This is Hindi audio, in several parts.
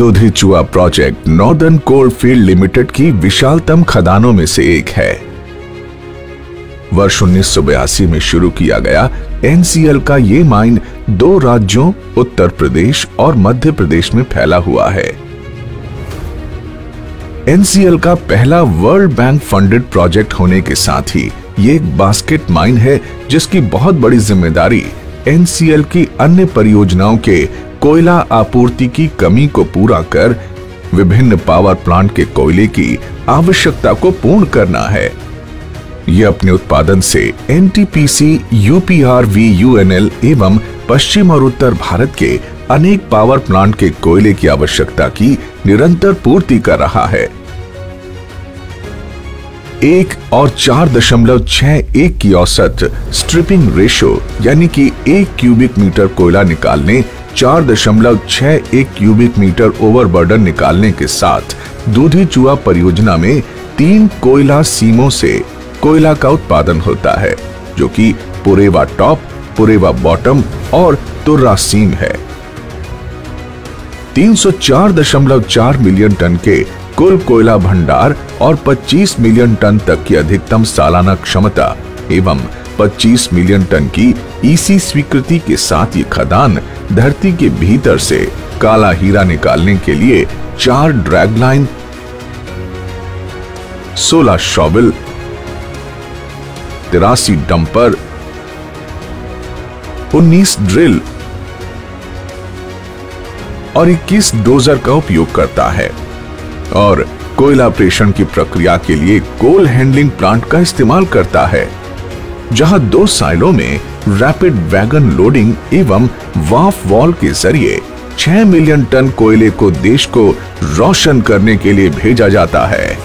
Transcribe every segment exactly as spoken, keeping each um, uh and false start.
दुधी-चुआ प्रोजेक्ट नॉर्दर्न कोलफील्ड लिमिटेड की विशालतम खदानों में से एक है। वर्ष उन्नीस सौ बयासी में शुरू किया गया एनसीएल का ये माइन दो राज्यों उत्तर प्रदेश और मध्य प्रदेश में फैला हुआ है। एनसीएल का पहला वर्ल्ड बैंक फंडेड प्रोजेक्ट होने के साथ ही ये एक बास्केट माइन है जिसकी बहुत बड़ी जिम्मेदारी एनसीएल की अन्य परियोजनाओं के कोयला आपूर्ति की कमी को पूरा कर विभिन्न पावर प्लांट के कोयले की आवश्यकता को पूर्ण करना है। यह अपने उत्पादन से एनटीपीसी, यूपीआरवी, यूएनएल एवं पश्चिम और उत्तर भारत के अनेक पावर प्लांट के कोयले की आवश्यकता की निरंतर पूर्ति कर रहा है। एक और चार दशमलव छह एक की औसत स्ट्रिपिंग रेशो यानी कि एक क्यूबिक मीटर कोयला निकालने चार दशमलव छह एक क्यूबिक मीटर ओवरबर्डन निकालने के साथ दुधी-चुआ परियोजना में तीन कोयला सीमों से कोयला का उत्पादन होता है, जो कि पुरेवा टॉप, पुरेवा बॉटम और तुर्रा सीम है। तीन सौ चार दशमलव चार मिलियन टन के कुल कोयला भंडार और पच्चीस मिलियन टन तक की अधिकतम सालाना क्षमता एवं पच्चीस मिलियन टन की ईसी स्वीकृति के साथ ये खदान धरती के भीतर से काला हीरा निकालने के लिए चार ड्रैगलाइन, सोलह शॉवल, तिरासी डंपर, उन्नीस ड्रिल और इक्कीस डोजर का उपयोग करता है और कोयला प्रेषण की प्रक्रिया के लिए कोल हैंडलिंग प्लांट का इस्तेमाल करता है, जहां दो साइलों में रैपिड वैगन लोडिंग एवं वाफ वॉल के जरिए छह मिलियन टन कोयले को देश को रोशन करने के लिए भेजा जाता है।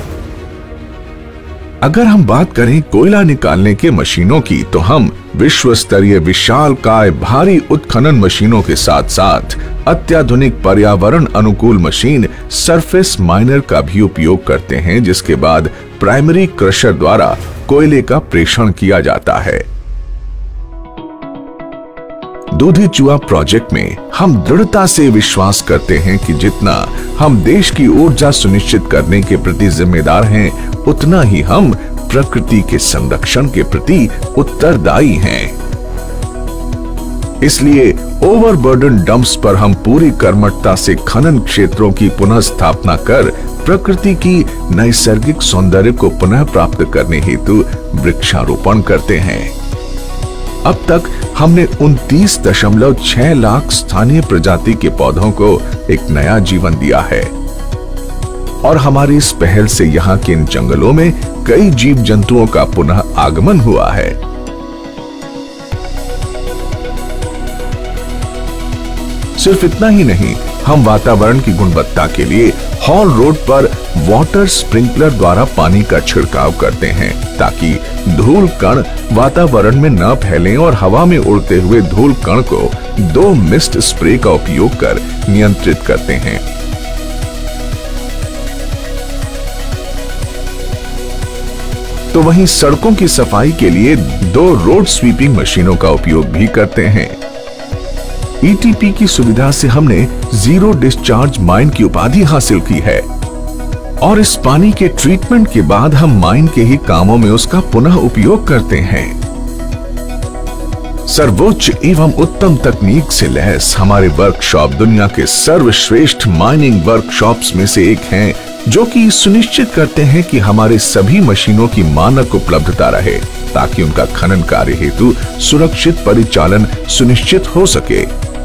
अगर हम बात करें कोयला निकालने के मशीनों की, तो हम विश्व स्तरीय विशालकाय भारी उत्खनन मशीनों के साथ साथ अत्याधुनिक पर्यावरण अनुकूल मशीन सरफेस माइनर का भी उपयोग करते हैं, जिसके बाद प्राइमरी क्रशर द्वारा कोयले का प्रेषण किया जाता है। दुधी-चुआ प्रोजेक्ट में हम दृढ़ता से विश्वास करते हैं कि जितना हम देश की ऊर्जा सुनिश्चित करने के प्रति जिम्मेदार हैं, उतना ही हम प्रकृति के संरक्षण के प्रति उत्तरदायी हैं। इसलिए ओवरबर्डन डंप्स पर हम पूरी कर्मठता से खनन क्षेत्रों की पुनः स्थापना कर प्रकृति की नैसर्गिक सौंदर्य को पुनः प्राप्त करने हेतु वृक्षारोपण करते हैं। अब तक हमने उनतीस दशमलव छह लाख स्थानीय प्रजाति के पौधों को एक नया जीवन दिया है और हमारी इस पहल से यहाँ के इन जंगलों में कई जीव जंतुओं का पुनः आगमन हुआ है। सिर्फ इतना ही नहीं, हम वातावरण की गुणवत्ता के लिए हॉल रोड पर वाटर स्प्रिंकलर द्वारा पानी का छिड़काव करते हैं, ताकि धूल कण वातावरण में न फैलें और हवा में उड़ते हुए धूल कण को दो मिस्ट स्प्रे का उपयोग कर नियंत्रित करते हैं। तो वहीं सड़कों की सफाई के लिए दो रोड स्वीपिंग मशीनों का उपयोग भी करते हैं। ईटीपी की सुविधा से हमने जीरो डिस्चार्ज माइन की उपाधि हासिल की है और इस पानी के ट्रीटमेंट के बाद हम माइन के ही कामों में उसका पुनः उपयोग करते हैं। सर्वोच्च एवं उत्तम तकनीक से लैस हमारे वर्कशॉप दुनिया के सर्वश्रेष्ठ माइनिंग वर्कशॉप्स में से एक हैं, जो कि सुनिश्चित करते हैं कि हमारे सभी मशीनों की मानक उपलब्धता रहे, ताकि उनका खनन कार्य हेतु सुरक्षित परिचालन सुनिश्चित हो सके।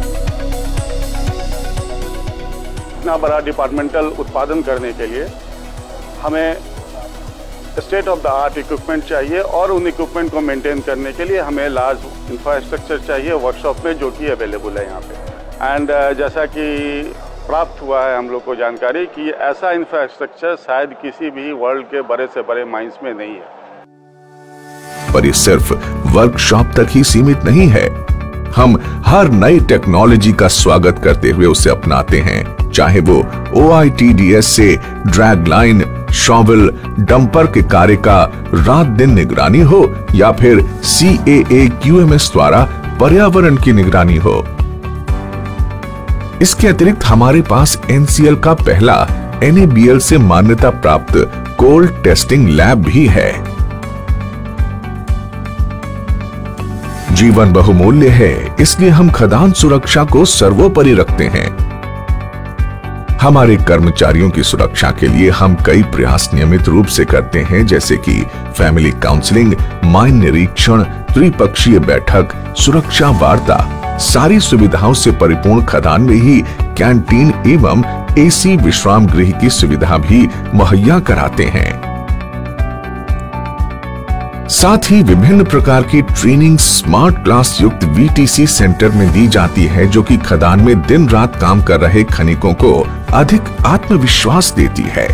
इतना बड़ा डिपार्टमेंटल उत्पादन करने के लिए हमें state of the art equipment चाहिए और उन इक्विपमेंट को मेंटेन करने के लिए हमें लार्ज इंफ्रास्ट्रक्चर चाहिए वर्कशॉप में, जो कि अवेलेबल है यहाँ पे। एंड uh, जैसा कि प्राप्त हुआ है हम लोग को जानकारी कि ऐसा इंफ्रास्ट्रक्चर शायद किसी भी वर्ल्ड के बड़े से बड़े माइंस में नहीं है। पर ये सिर्फ वर्कशॉप तक ही सीमित नहीं है। हम हर नई टेक्नोलॉजी का स्वागत करते हुए उसे अपनाते हैं, चाहे वो O I T D S से ड्रैग लाइन, शॉवल, डंपर के कार्य का रात दिन निगरानी हो या फिर C A A Q M S द्वारा पर्यावरण की निगरानी हो। इसके अतिरिक्त हमारे पास एनसीएल का पहला एन ए बी एल से मान्यता प्राप्त कोल टेस्टिंग लैब भी है। जीवन बहुमूल्य है, इसलिए हम खदान सुरक्षा को सर्वोपरि रखते हैं। हमारे कर्मचारियों की सुरक्षा के लिए हम कई प्रयास नियमित रूप से करते हैं, जैसे कि फैमिली काउंसलिंग, माइन निरीक्षण, त्रिपक्षीय बैठक, सुरक्षा वार्ता। सारी सुविधाओं से परिपूर्ण खदान में ही कैंटीन एवं एसी विश्राम गृह की सुविधा भी मुहैया कराते हैं। साथ ही विभिन्न प्रकार की ट्रेनिंग स्मार्ट क्लास युक्त वी टी सी सेंटर में दी जाती है, जो कि खदान में दिन रात काम कर रहे खनिकों को अधिक आत्मविश्वास देती है।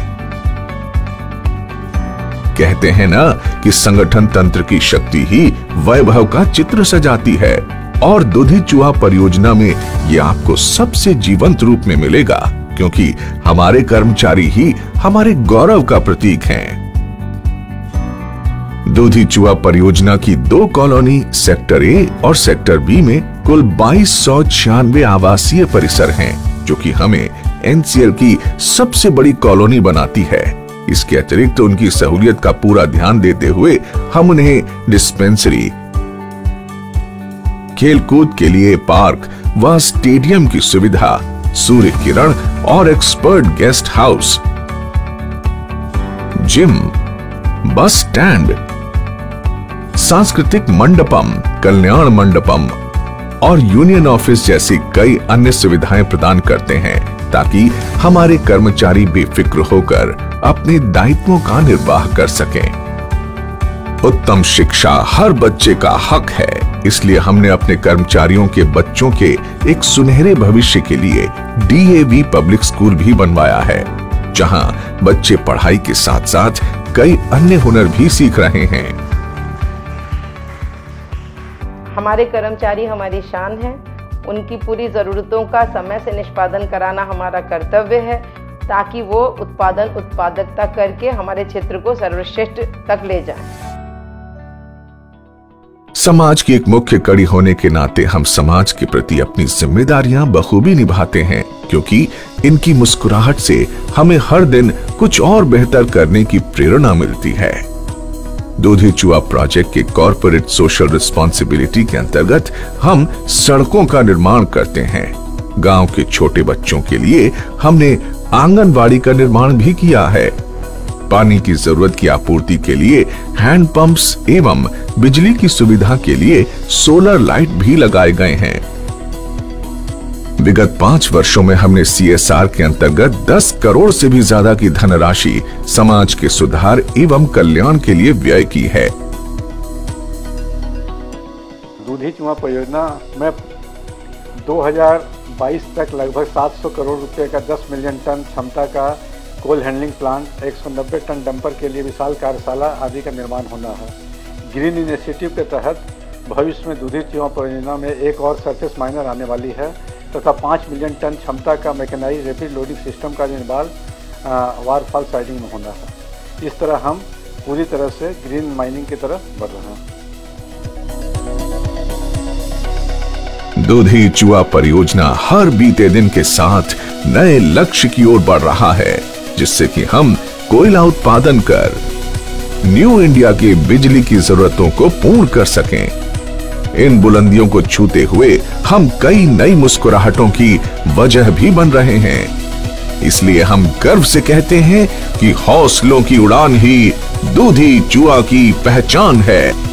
कहते हैं ना कि संगठन तंत्र की शक्ति ही वैभव का चित्र सजाती है, और दूधी चूहा परियोजना में ये आपको सबसे जीवंत रूप में मिलेगा, क्योंकि हमारे कर्मचारी ही हमारे गौरव का प्रतीक हैं। दूधी चूहा परियोजना की दो कॉलोनी सेक्टर ए और सेक्टर बी में कुल बाईस सौ छियानवे आवासीय परिसर हैं, जो कि हमें एनसीएल की सबसे बड़ी कॉलोनी बनाती है। इसके अतिरिक्त उनकी सहूलियत का पूरा ध्यान देते हुए हम उन्हें डिस्पेंसरी, खेलकूद के लिए पार्क व स्टेडियम की सुविधा, सूर्य किरण और expert guest house, gym, bus stand, सांस्कृतिक मंडपम, कल्याण मंडपम और यूनियन ऑफिस जैसी कई अन्य सुविधाएं प्रदान करते हैं, ताकि हमारे कर्मचारी बेफिक्र होकर अपने दायित्वों का निर्वाह कर सकें। उत्तम शिक्षा हर बच्चे का हक है, इसलिए हमने अपने कर्मचारियों के बच्चों के एक सुनहरे भविष्य के लिए D A V public school भी बनवाया है, जहां बच्चे पढ़ाई के साथ साथ कई अन्य हुनर भी सीख रहे हैं। हमारे कर्मचारी हमारी शान हैं। उनकी पूरी ज़रूरतों का समय से निष्पादन कराना हमारा कर्तव्य है, ताकि वो उत्पादन उत्पादकता करके हमारे क्षेत्र को सर्वश्रेष्ठ तक ले जाएं। समाज की एक मुख्य कड़ी होने के नाते हम समाज के प्रति अपनी जिम्मेदारियां बखूबी निभाते हैं, क्योंकि इनकी मुस्कुराहट से हमें हर दिन कुछ और बेहतर करने की प्रेरणा मिलती है। दूधी चूहा प्रोजेक्ट के कॉर्पोरेट सोशल रिस्पॉन्सिबिलिटी के अंतर्गत हम सड़कों का निर्माण करते हैं। गांव के छोटे बच्चों के लिए हमने आंगनवाड़ी का निर्माण भी किया है। पानी की जरूरत की आपूर्ति के लिए हैंड पंप्स एवं बिजली की सुविधा के लिए सोलर लाइट भी लगाए गए हैं। विगत पांच वर्षों में हमने सी एस आर के अंतर्गत दस करोड़ से भी ज्यादा की धनराशि समाज के सुधार एवं कल्याण के लिए व्यय की है। दूधी चूहा परियोजना में दो हज़ार बाईस तक लगभग सात सौ करोड़ रुपए का दस मिलियन टन क्षमता का कोल हैंडलिंग प्लांट, एक सौ नब्बे टन डंपर के लिए विशाल कार्यशाला आदि का निर्माण होना है। ग्रीन इनिशिएटिव के तहत भविष्य में दूधी चूहा परियोजना में एक और सरफेस माइनर आने वाली है, तथा पाँच मिलियन टन क्षमता का मैकेनाइज्ड रैपिड लोडिंग सिस्टम का निर्माण वारफॉल साइडिंग में होना है। इस तरह हम पूरी तरह से ग्रीन माइनिंग की तरफ बढ़ रहे हैं। दूधी चूहा परियोजना हर बीते दिन के साथ नए लक्ष्य की ओर बढ़ रहा है, जिससे कि हम कोयला उत्पादन कर न्यू इंडिया की बिजली की जरूरतों को पूर्ण कर सकें। इन बुलंदियों को छूते हुए हम कई नई मुस्कुराहटों की वजह भी बन रहे हैं। इसलिए हम गर्व से कहते हैं कि हौसलों की उड़ान ही दूधी चूहा की पहचान है।